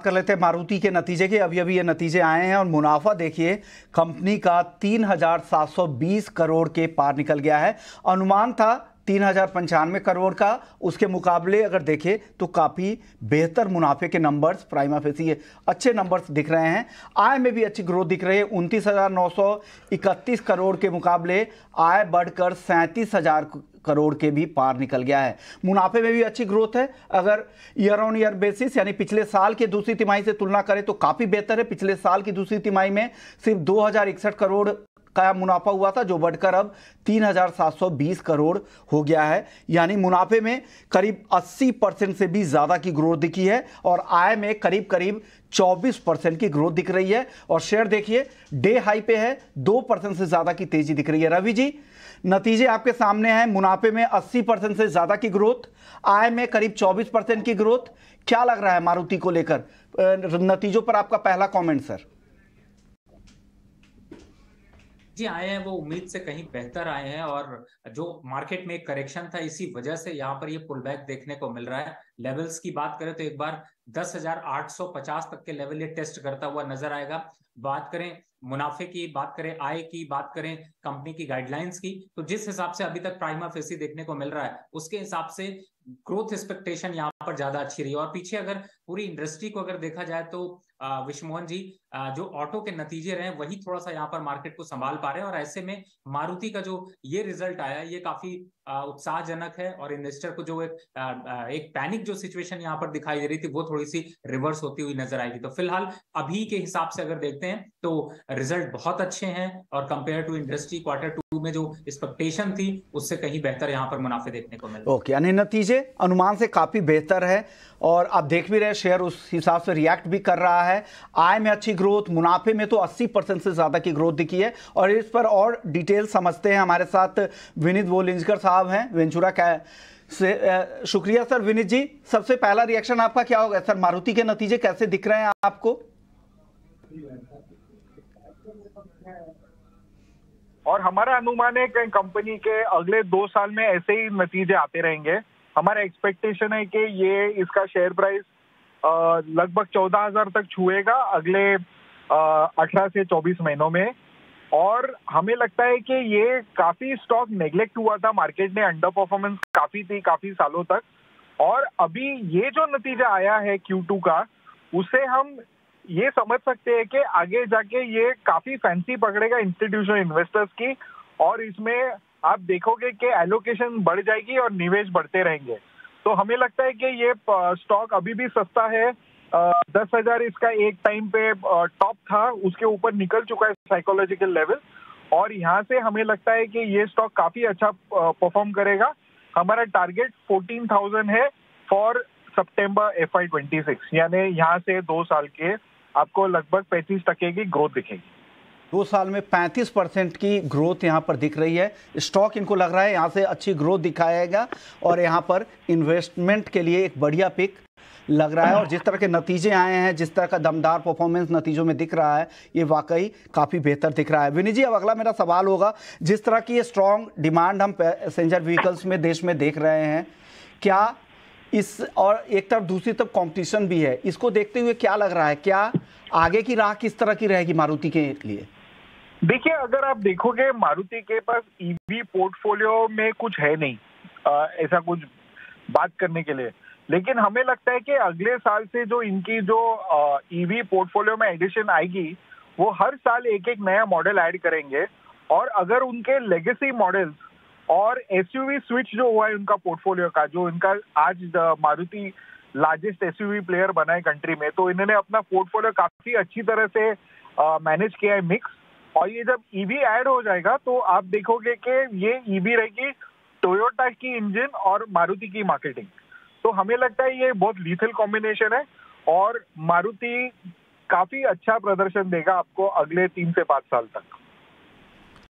कर लेते हैं मारुति के नतीजे के। अभी अभी ये नतीजे आए हैं और मुनाफा देखिए कंपनी का 3,720 करोड़ के पार निकल गया है। अनुमान था 3,095 करोड़ का, उसके मुकाबले अगर देखें तो काफ़ी बेहतर मुनाफे के नंबर्स प्राइमा फेसी अच्छे नंबर्स दिख रहे हैं। आय में भी अच्छी ग्रोथ दिख रही है। 29,931 करोड़ के मुकाबले आय बढ़कर 37,000 करोड़ के भी पार निकल गया है। मुनाफे में भी अच्छी ग्रोथ है। अगर ईयर ऑन ईयर बेसिस यानी पिछले साल के दूसरी तिमाही से तुलना करें तो काफ़ी बेहतर है। पिछले साल की दूसरी तिमाही में सिर्फ 2,061 करोड़ का मुनाफा हुआ था, जो बढ़कर अब 3,720 करोड़ हो गया है। यानी मुनाफे में करीब 80% से भी ज़्यादा की ग्रोथ दिखी है और आय में करीब करीब 24% की ग्रोथ दिख रही है। और शेयर देखिए डे हाई पे है, 2% से ज़्यादा की तेजी दिख रही है। रवि जी, नतीजे आपके सामने हैं। मुनाफे में 80% से ज़्यादा की ग्रोथ, आय में करीब 24% की ग्रोथ। क्या लग रहा है मारुति को लेकर? नतीजों पर आपका पहला कॉमेंट सर। जी, आए हैं वो उम्मीद से कहीं बेहतर आए हैं और जो मार्केट में एक करेक्शन था इसी वजह से यहाँ पर ये पुल बैक देखने को मिल रहा है। लेवल्स की बात करें तो एक बार 10,850 तक के लेवल ये टेस्ट करता हुआ नजर आएगा। बात करें मुनाफे की, बात करें आय की, बात करें कंपनी की गाइडलाइंस की, तो जिस हिसाब से अभी तक प्राइमा फेसी देखने को मिल रहा है उसके हिसाब से ग्रोथ एक्सपेक्टेशन यहाँ पर ज्यादा अच्छी रही है। और पीछे अगर पूरी इंडस्ट्री को अगर देखा जाए तो विश्वमोहन जी, जो ऑटो के नतीजे रहे वही थोड़ा सा यहाँ पर मार्केट को संभाल पा रहे हैं और ऐसे में मारुति का जो ये रिजल्ट आया ये काफी उत्साहजनक है और इन्वेस्टर को जो एक पैनिक जो सिचुएशन यहाँ पर दिखाई दे रही थी वो थोड़ी सी रिवर्स होती हुई नजर आएगी। तो फिलहाल अभी के हिसाब से अगर देखते हैं तो रिजल्ट बहुत अच्छे हैं और कंपेयर टू इंडस्ट्री Q2 में जो एक्सपेक्टेशन थी उससे कहीं बेहतर यहाँ पर मुनाफे देखने को मिले। ओके, यानी नतीजे अनुमान से काफी बेहतर है और आप देख भी रहे शेयर उस हिसाब से रिएक्ट भी कर रहा है। आय में अच्छी ग्रोथ, मुनाफे में तो 80% से ज्यादा की ग्रोथ दिखी है। और इस पर और डिटेल समझते हैं। हमारे साथ विनीत वोलिंजकर साहब हैं वेंचुरा से। शुक्रिया सर। विनीत जी, सबसे पहला रिएक्शन आपका क्या होगा सर? मारुति के नतीजे कैसे दिख रहे हैं आपको? और हमारा अनुमान है कि कंपनी के अगले 2 साल में ऐसे ही नतीजे आते रहेंगे। हमारा एक्सपेक्टेशन है कि ये इसका शेयर प्राइस लगभग 14,000 तक छुएगा अगले 18 से 24 महीनों में। और हमें लगता है कि ये काफी स्टॉक नेग्लेक्ट हुआ था, मार्केट में अंडर परफॉर्मेंस काफी थी काफी सालों तक। और अभी ये जो नतीजा आया है Q2 का, उसे हम ये समझ सकते हैं कि आगे जाके ये काफी फैंसी पकड़ेगा इंस्टीट्यूशनल इन्वेस्टर्स की और इसमें आप देखोगे कि एलोकेशन बढ़ जाएगी और निवेश बढ़ते रहेंगे। तो हमें लगता है कि ये स्टॉक अभी भी सस्ता है। 10,000 इसका एक टाइम पे टॉप था, उसके ऊपर निकल चुका है साइकोलॉजिकल लेवल और यहाँ से हमें लगता है कि ये स्टॉक काफी अच्छा परफॉर्म करेगा। हमारा टारगेट 14,000 है फॉर सितंबर FY26, यानी यहाँ से 2 साल के आपको लगभग 35% की ग्रोथ दिखेगी। 2 साल में 35% की ग्रोथ यहाँ पर दिख रही है। स्टॉक इनको लग रहा है यहाँ से अच्छी ग्रोथ दिखाएगा और यहाँ पर इन्वेस्टमेंट के लिए एक बढ़िया पिक लग रहा है। और जिस तरह के नतीजे आए हैं, जिस तरह का दमदार परफॉर्मेंस नतीजों में दिख रहा है, ये वाकई काफ़ी बेहतर दिख रहा है। विनीत जी, अब अगला मेरा सवाल होगा, जिस तरह की ये स्ट्रॉन्ग डिमांड हम पैसेंजर व्हीकल्स में देश में देख रहे हैं, क्या इस और एक तरफ दूसरी तरफ कंपटीशन भी है, इसको देखते हुए क्या लग रहा है, क्या आगे की राह किस तरह की रहेगी मारुति के लिए? देखिए, अगर आप देखोगे मारुति के पास ईवी पोर्टफोलियो में कुछ है नहीं ऐसा कुछ बात करने के लिए, लेकिन हमें लगता है कि अगले साल से जो इनकी जो ईवी पोर्टफोलियो में एडिशन आएगी वो हर साल एक एक नया मॉडल ऐड करेंगे। और अगर उनके लेगेसी मॉडल्स और एसयूवी स्विच जो हुआ है उनका पोर्टफोलियो का, जो इनका आज मारुति लार्जेस्ट एसयूवी प्लेयर बना है कंट्री में, तो इन्होंने अपना पोर्टफोलियो काफी अच्छी तरह से मैनेज किया है मिक्स। और ये जब ईवी ऐड हो जाएगा तो आप देखोगे कि ये ईवी रहेगी टोयोटा की इंजन और मारुति की मार्केटिंग। तो हमें लगता है ये बहुत लीथल कॉम्बिनेशन है और मारुति काफी अच्छा प्रदर्शन देगा आपको अगले 3 से 5 साल तक।